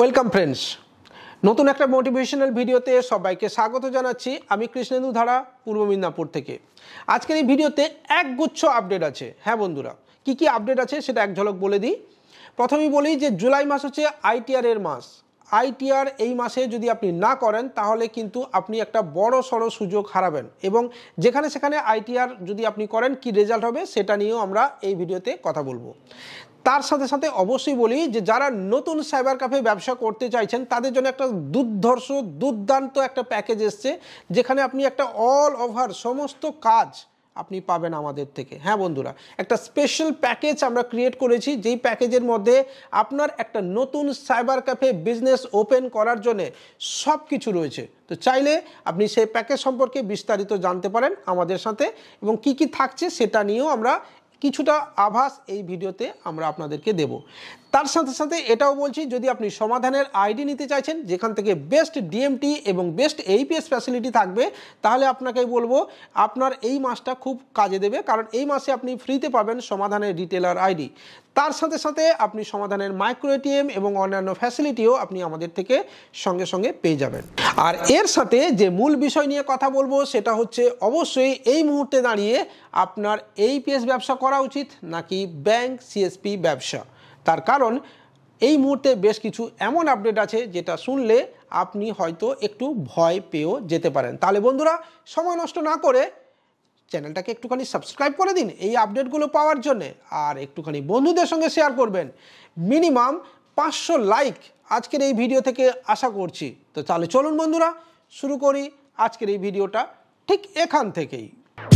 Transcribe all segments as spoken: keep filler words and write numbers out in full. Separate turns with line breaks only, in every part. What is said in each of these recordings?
Welcome friends, নতুন একটা motivational ভিডিওতে সবাইকে স্বাগত জানাচ্ছি। আমি কৃষ্ণেন্দু ধারা, পূর্ব মিদনাপুর থেকে। আজকের এই ভিডিওতে একগুচ্ছ আপডেট আছে। হ্যাঁ বন্ধুরা, কি কি আপডেট আছে সেটা এক ঝলক বলে দিই। প্রথমেই বলি যে জুলাই মাস হচ্ছে আইটিআর এর মাস। আইটিআর এই মাসে যদি আপনি না করেন তাহলে কিন্তু আপনি একটা বড় সড়ো সুযোগ হারাবেন, এবং যেখানে সেখানে আইটিআর যদি আপনি করেন কি রেজাল্ট হবে সেটা নিয়েও আমরা এই ভিডিওতে কথা বলবো। তার সাথে সাথে অবশ্যই বলি যে যারা নতুন সাইবার ক্যাফে ব্যবসা করতে চাইছেন তাদের জন্য একটা দুর্ধর্ষ দুর্দান্ত একটা প্যাকেজ এসছে, যেখানে আপনি একটা অল ওভার সমস্ত কাজ আপনি পাবেন আমাদের থেকে। হ্যাঁ বন্ধুরা, একটা স্পেশাল প্যাকেজ আমরা ক্রিয়েট করেছি, যেই প্যাকেজের মধ্যে আপনার একটা নতুন সাইবার ক্যাফে বিজনেস ওপেন করার জন্য সব কিছু রয়েছে। তো চাইলে আপনি সেই প্যাকেজ সম্পর্কে বিস্তারিত জানতে পারেন আমাদের সাথে, এবং কি কি থাকছে সেটা নিয়েও আমরা কিছুটা আভাস এই ভিডিওতে আমরা আপনাদেরকে দেব। তার সাথে সাথে এটাও বলছি, যদি আপনি সমাধানের আইডি নিতে চাইছেন যেখান থেকে বেস্ট ডিএমটি এবং বেস্ট এইপিএস ফ্যাসিলিটি থাকবে, তাহলে আপনাকে বলবো আপনার এই মাসটা খুব কাজে দেবে, কারণ এই মাসে আপনি ফ্রিতে পাবেন সমাধানের রিটেলার আইডি। তার সাথে সাথে আপনি সমাধানের মাইক্রো এটিএম এবং অন্যান্য ফ্যাসিলিটিও আপনি আমাদের থেকে সঙ্গে সঙ্গে পেয়ে যাবেন। আর এর সাথে যে মূল বিষয় নিয়ে কথা বলবো সেটা হচ্ছে অবশ্যই এই মুহূর্তে দাঁড়িয়ে আপনার এইপিএস ব্যবসা করা উচিত নাকি ব্যাংক সিএসপি ব্যবসা। তার কারণ এই মুহূর্তে বেশ কিছু এমন আপডেট আছে যেটা শুনলে আপনি হয়তো একটু ভয় পেয়েও যেতে পারেন। তাহলে বন্ধুরা, সময় নষ্ট না করে চ্যানেলটাকে একটুখানি সাবস্ক্রাইব করে দিন এই আপডেটগুলো পাওয়ার জন্যে, আর একটুখানি বন্ধুদের সঙ্গে শেয়ার করবেন। মিনিমাম পাঁচশো লাইক আজকের এই ভিডিও থেকে আশা করছি। তো তাহলে চলুন বন্ধুরা, শুরু করি আজকের এই ভিডিওটা ঠিক এখান থেকেই।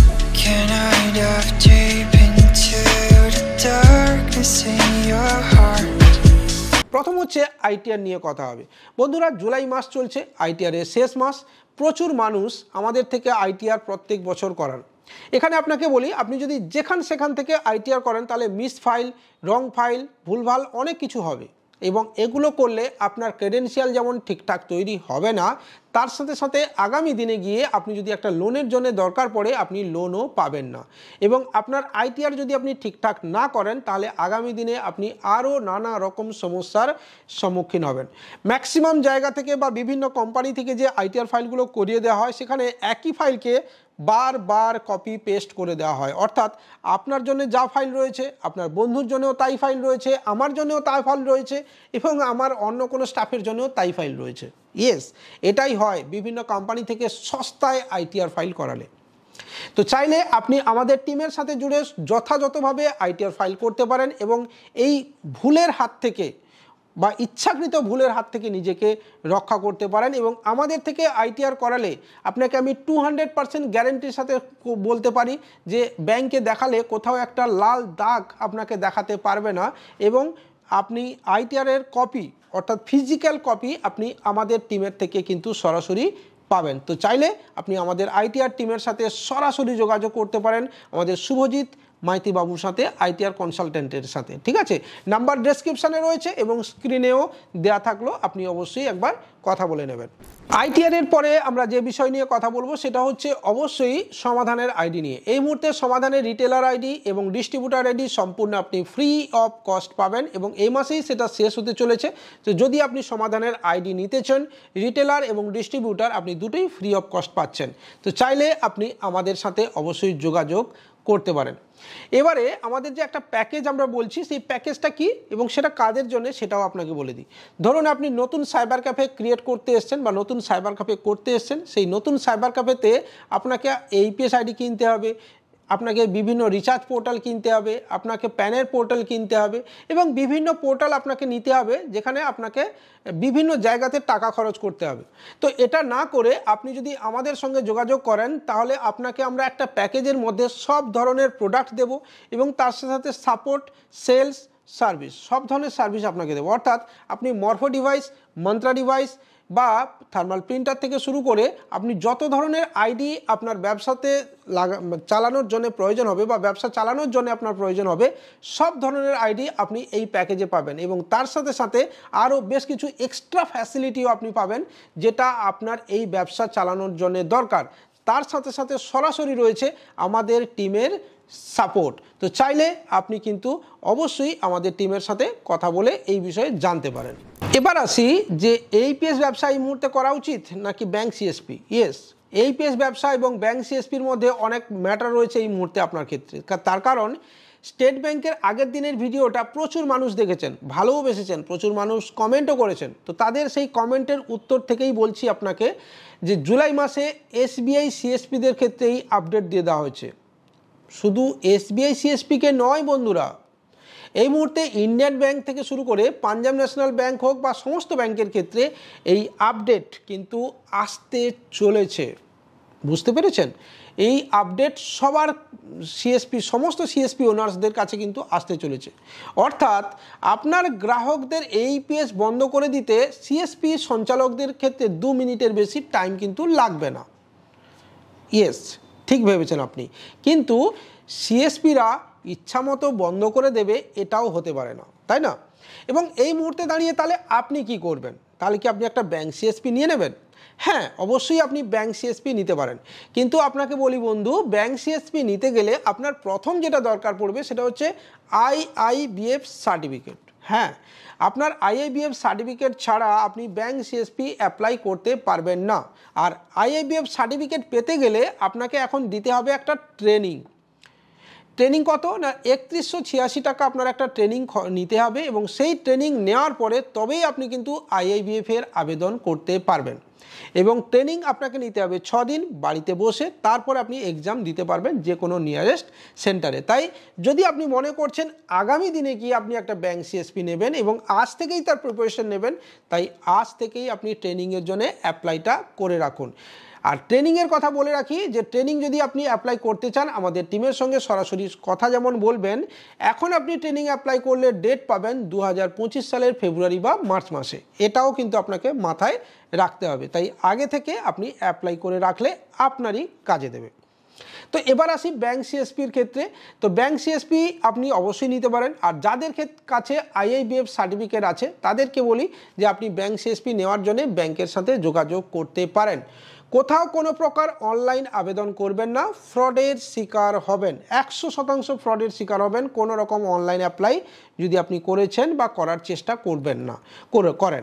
Can I dive deep into the darkness in your heart? প্রথম হচ্ছে আইটিআর নিয়ে কথা হবে। বন্ধুরা, জুলাই মাস চলছে, আইটিআর এর শেষ মাস। প্রচুর মানুষ আমাদের থেকে আইটিআর প্রত্যেক বছর করান। এখানে আপনাকে বলি, আপনি যদি যেখান সেখান থেকে আইটিআর করেন তাহলে মিস ফাইল, রং ফাইল, ভুলভাল অনেক কিছু হবে, এবং এগুলো করলে আপনার ক্রেডেনশিয়াল যেমন ঠিকঠাক তৈরি হবে না, তার সাথে সাথে আগামী দিনে গিয়ে আপনি যদি একটা লোনের জন্য দরকার পড়ে আপনি লোনও পাবেন না, এবং আপনার আইটিআর যদি আপনি ঠিকঠাক না করেন তাহলে আগামী দিনে আপনি আরও নানা রকম সমস্যার সম্মুখীন হবেন। ম্যাক্সিমাম জায়গা থেকে বা বিভিন্ন কোম্পানি থেকে যে আইটিআর ফাইলগুলো করিয়ে দেওয়া হয়, সেখানে একই ফাইলকে বারবার কপি পেস্ট করে দেওয়া হয়। অর্থাৎ আপনার জন্য যা ফাইল রয়েছে আপনার বন্ধুর জন্যও তাই ফাইল রয়েছে, আমার জন্যও তাই ফাইল রয়েছে, এবং আমার অন্য কোনো স্টাফের জন্যও তাই ফাইল রয়েছে। ইয়েস, এটাই হয় বিভিন্ন কোম্পানি থেকে সস্তায় আইটিআর ফাইল করালে। তো চাইলে আপনি আমাদের টিমের সাথে জুড়ে যথাযথভাবে আইটিআর ফাইল করতে পারেন, এবং এই ভুলের হাত থেকে বা ইচ্ছাকৃত ভুলের হাত থেকে নিজেকে রক্ষা করতে পারেন। এবং আমাদের থেকে আইটিআর করালে আপনাকে আমি টু হান্ড্রেড পার্সেন্ট গ্যারেন্টির সাথে বলতে পারি যে ব্যাংকে দেখালে কোথাও একটা লাল দাগ আপনাকে দেখাতে পারবে না, এবং আপনি আইটিআরের কপি অর্থাৎ ফিজিক্যাল কপি আপনি আমাদের টিমের থেকে কিন্তু সরাসরি পাবেন। তো চাইলে আপনি আমাদের আইটিআর টিমের সাথে সরাসরি যোগাযোগ করতে পারেন, আমাদের শুভজিৎ মাইতি বাবুর সাথে, আইটিআর কনসালটেন্টের সাথে। ঠিক আছে, নাম্বার ডেসক্রিপশানে রয়েছে এবং স্ক্রিনেও দেওয়া থাকলো, আপনি অবশ্যই একবার কথা বলে নেবেন। আইটিআর এর পরে আমরা যে বিষয় নিয়ে কথা বলবো সেটা হচ্ছে অবশ্যই সমাধানের আইডি নিয়ে। এই মুহূর্তে সমাধানের রিটেলার আইডি এবং ডিস্ট্রিবিউটার আইডি সম্পূর্ণ আপনি ফ্রি অফ কস্ট পাবেন, এবং এই মাসেই সেটা শেষ হতে চলেছে। তো যদি আপনি সমাধানের আইডি নিতে চান, রিটেলার এবং ডিস্ট্রিবিউটার আপনি দুটোই ফ্রি অফ কস্ট পাচ্ছেন। তো চাইলে আপনি আমাদের সাথে অবশ্যই যোগাযোগ করতে পারেন। এবারে আমাদের যে একটা প্যাকেজ আমরা বলছি, সেই প্যাকেজটা কি এবং সেটা কাদের জন্য সেটাও আপনাকে বলে দিই। ধরুন আপনি নতুন সাইবার ক্যাফে ক্রিয়েট করতে এসছেন বা নতুন সাইবার ক্যাফে করতে এসছেন, সেই নতুন সাইবার ক্যাফেতে আপনাকে এইপিএস আইডি কিনতে হবে, আপনাকে বিভিন্ন রিচার্জ পোর্টাল কিনতে হবে, আপনাকে প্যানের পোর্টাল কিনতে হবে, এবং বিভিন্ন পোর্টাল আপনাকে নিতে হবে যেখানে আপনাকে বিভিন্ন জায়গাতে টাকা খরচ করতে হবে। তো এটা না করে আপনি যদি আমাদের সঙ্গে যোগাযোগ করেন তাহলে আপনাকে আমরা একটা প্যাকেজের মধ্যে সব ধরনের প্রোডাক্ট দেব, এবং তার সাথে সাথে সাপোর্ট, সেলস, সার্ভিস, সব ধরনের সার্ভিস আপনাকে দেবো। অর্থাৎ আপনি মরফো ডিভাইস, মন্ত্রা ডিভাইস বা থার্মাল প্রিন্টার থেকে শুরু করে আপনি যত ধরনের আইডি আপনার ব্যবসাতে লাগা চালানোর জন্য প্রয়োজন হবে বা ব্যবসা চালানোর জন্য আপনার প্রয়োজন হবে, সব ধরনের আইডি আপনি এই প্যাকেজে পাবেন, এবং তার সাথে সাথে আরও বেশ কিছু এক্সট্রা ফ্যাসিলিটিও আপনি পাবেন যেটা আপনার এই ব্যবসা চালানোর জন্য দরকার। তার সাথে সাথে সরাসরি রয়েছে আমাদের টিমের সাপোর্ট। তো চাইলে আপনি কিন্তু অবশ্যই আমাদের টিমের সাথে কথা বলে এই বিষয়ে জানতে পারেন। এবার আসি যে এইপিএস ব্যবসা এই মুহূর্তে করা উচিত নাকি ব্যাংক সিএসপি। ইয়েস, এইপিএস ব্যবসা এবং ব্যাংক সিএসপির মধ্যে অনেক ম্যাটার রয়েছে এই মুহূর্তে আপনার ক্ষেত্রে। তার কারণ স্টেট ব্যাংকের আগের দিনের ভিডিওটা প্রচুর মানুষ দেখেছেন, ভালোও বেসেছেন, প্রচুর মানুষ কমেন্টও করেছেন। তো তাদের সেই কমেন্টের উত্তর থেকেই বলছি আপনাকে যে জুলাই মাসে এসবিআই সিএসপিদের ক্ষেত্রেই আপডেট দিয়ে দেওয়া হয়েছে। শুধু এসবিআই সিএসপিকে নয় বন্ধুরা, এই মুহূর্তে ইন্ডিয়ান ব্যাংক থেকে শুরু করে পাঞ্জাব ন্যাশনাল ব্যাংক হোক বা সমস্ত ব্যাংকের ক্ষেত্রে এই আপডেট কিন্তু আসতে চলেছে। বুঝতে পেরেছেন? এই আপডেট সবার সিএসপি সমস্ত সিএসপি ওনার্সদের কাছে কিন্তু আসতে চলেছে। অর্থাৎ আপনার গ্রাহকদের এইপিএস বন্ধ করে দিতে সিএসপি সঞ্চালকদের ক্ষেত্রে দু মিনিটের বেশি টাইম কিন্তু লাগবে না। ইয়েস, ঠিক ভেবেছেন আপনি। কিন্তু সিএসপিরা ইচ্ছামতো বন্ধ করে দেবে এটাও হতে পারে না, তাই না? এবং এই মুহূর্তে দাঁড়িয়ে তাহলে আপনি কি করবেন? তাহলে কি আপনি একটা ব্যাংক সিএসপি নিয়ে নেবেন? হ্যাঁ, অবশ্যই আপনি ব্যাংক সিএসপি নিতে পারেন। কিন্তু আপনাকে বলি বন্ধু, ব্যাংক সিএসপি নিতে গেলে আপনার প্রথম যেটা দরকার পড়বে সেটা হচ্ছে আইআইবিএফ সার্টিফিকেট। হ্যাঁ, আপনার আইআইবিএফ সার্টিফিকেট ছাড়া আপনি ব্যাংক সিএসপি অ্যাপ্লাই করতে পারবেন না। আর আইআইবিএফ সার্টিফিকেট পেতে গেলে আপনাকে এখন দিতে হবে একটা ট্রেনিং। ট্রেনিং কত না একত্রিশশো ছিয়াশি টাকা আপনার একটা ট্রেনিং নিতে হবে, এবং সেই ট্রেনিং নেওয়ার পরে তবেই আপনি কিন্তু আইআইবিএফ এর আবেদন করতে পারবেন। এবং ট্রেনিং আপনাকে নিতে হবে ছ দিন বাড়িতে বসে, তারপর আপনি এক্সাম দিতে পারবেন যে কোনো নিয়ারেস্ট সেন্টারে। তাই যদি আপনি মনে করছেন আগামী দিনে গিয়ে আপনি একটা ব্যাংক সিএসপি নেবেন এবং আজ থেকেই তার প্রিপারেশন নেবেন, তাই আজ থেকেই আপনি ট্রেনিংয়ের জন্য অ্যাপ্লাইটা করে রাখুন। আর ট্রেনিংয়ের কথা বলে রাখি যে ট্রেনিং যদি আপনি অ্যাপ্লাই করতে চান আমাদের টিমের সঙ্গে সরাসরি কথা যেমন বলবেন, এখন আপনি ট্রেনিং অ্যাপ্লাই করলে ডেট পাবেন দু হাজার পঁচিশ সালের ফেব্রুয়ারি বা মার্চ মাসে। এটাও কিন্তু আপনাকে মাথায় রাখতে হবে। তাই আগে থেকে আপনি অ্যাপ্লাই করে রাখলে আপনারই কাজে দেবে। তো এবার আসি ব্যাংক সিএসপির ক্ষেত্রে। তো ব্যাংক সিএসপি আপনি অবশ্যই নিতে পারেন। আর যাদের কাছে আইআইবিএফ সার্টিফিকেট আছে তাদেরকে বলি যে আপনি ব্যাংক সিএসপি নেওয়ার জন্য ব্যাংকের সাথে যোগাযোগ করতে পারেন। কোথাও কোনো প্রকার অনলাইন আবেদন করবেন না, ফ্রডের শিকার হবেন, একশো শতাংশ ফ্রডের শিকার হবেন। কোনো রকম অনলাইন অ্যাপ্লাই যদি আপনি করেছেন বা করার চেষ্টা করবেন না, করেন।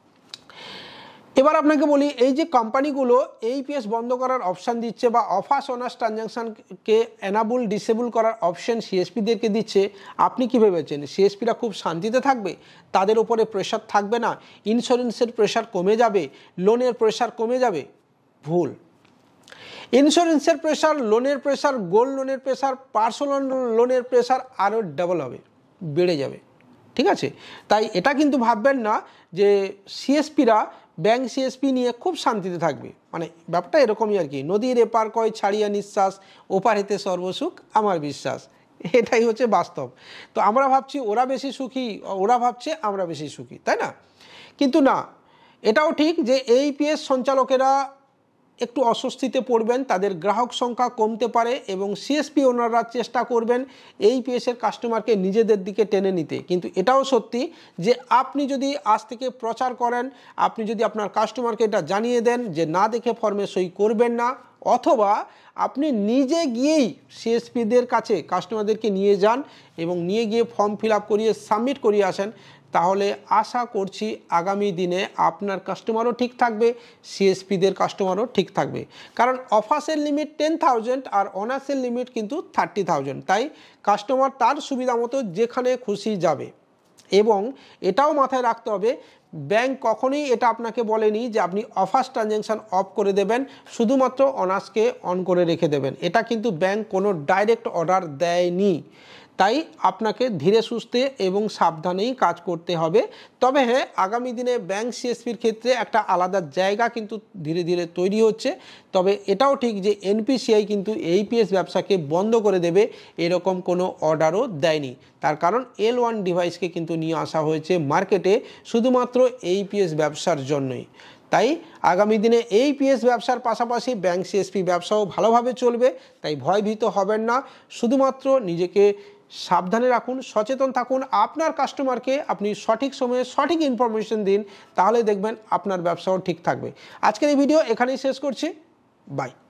এবার আপনাকে বলি, এই যে কোম্পানিগুলো এইপিএস বন্ধ করার অপশান দিচ্ছে বা অফার্স অনার্স ট্রানজ্যাকশানকে এনাবল ডিসেবল করার অপশান সিএসপিদেরকে দিচ্ছে, আপনি কী ভেবেছেন সিএসপিরা খুব শান্তিতে থাকবে? তাদের ওপরে প্রেশার থাকবে না? ইন্স্যুরেন্সের প্রেশার কমে যাবে? লোনের প্রেশার কমে যাবে? ভুল। ইন্স্যুরেন্সের প্রেশার, লোনের প্রেশার, গোল্ড লোনের প্রেশার, পার্সোনাল লোনের প্রেশার আরও ডাবল হবে, বেড়ে যাবে। ঠিক আছে? তাই এটা কিন্তু ভাববেন না যে সিএসপিরা ব্যাংক সিএসপি নিয়ে খুব শান্তিতে থাকবে। মানে ব্যাপারটা এরকমই আর কি, নদীর এপার কয় ছাড়িয়া নিঃশ্বাস, ওপার হেতে সর্বসুখ আমার বিশ্বাস। এটাই হচ্ছে বাস্তব। তো আমরা ভাবছি ওরা বেশি সুখী, ওরা ভাবছে আমরা বেশি সুখী, তাই না? কিন্তু না, এটাও ঠিক যে এইপিএস সঞ্চালকেরা একটু অস্বস্তিতে পড়বেন, তাদের গ্রাহক সংখ্যা কমতে পারে এবং সিএসপি ওনাররা চেষ্টা করবেন এইপিএসের কাস্টমারকে নিজেদের দিকে টেনে নিতে। কিন্তু এটাও সত্যি যে আপনি যদি আজ থেকে প্রচার করেন, আপনি যদি আপনার কাস্টমারকে এটা জানিয়ে দেন যে না দেখে ফর্মে সই করবেন না, অথবা আপনি নিজে গিয়েই সিএসপিদের কাছে কাস্টমারদেরকে নিয়ে যান এবং নিয়ে গিয়ে ফর্ম ফিল আপ করিয়ে সাবমিট করিয়ে আসেন, তাহলে আশা করছি আগামী দিনে আপনার কাস্টমারও ঠিক থাকবে, সিএসপিদের কাস্টমারও ঠিক থাকবে। কারণ অফার্সের লিমিট টেন থাউজেন্ড আর অনার্সের লিমিট কিন্তু থার্টি থাউজেন্ড। তাই কাস্টমার তার সুবিধা মতো যেখানে খুশি যাবে। এবং এটাও মাথায় রাখতে হবে, ব্যাংক কখনোই এটা আপনাকে বলেনি যে আপনি অফার্স ট্রানজ্যাকশান অফ করে দেবেন, শুধুমাত্র অনার্সকে অন করে রেখে দেবেন। এটা কিন্তু ব্যাংক কোনো ডাইরেক্ট অর্ডার দেয়নি। তাই আপনাকে ধীরে সুস্থে এবং সাবধানেই কাজ করতে হবে। তবে হ্যাঁ, আগামী দিনে ব্যাংক সিএসপির ক্ষেত্রে একটা আলাদা জায়গা কিন্তু ধীরে ধীরে তৈরি হচ্ছে। তবে এটাও ঠিক যে এনপিসিআই কিন্তু এইপিএস ব্যবসাকে বন্ধ করে দেবে এরকম কোনো অর্ডারও দেয়নি। তার কারণ এল ওয়ান ডিভাইসকে কিন্তু নিয়ে আসা হয়েছে মার্কেটে শুধুমাত্র এইপিএস ব্যবসার জন্যই। তাই আগামী দিনে এইপিএস ব্যবসার পাশাপাশি ব্যাংক সিএসপি ব্যবসাও ভালোভাবে চলবে। তাই ভয়ভীত হবেন না, শুধুমাত্র নিজেকে সাবধানে রাখুন, সচেতন থাকুন, আপনার কাস্টমারকে আপনি সঠিক সময়ে সঠিক ইনফরমেশন দিন, তাহলে দেখবেন আপনার ব্যবসাও ঠিক থাকবে। আজকের এই ভিডিও এখানেই শেষ করছি। বাই।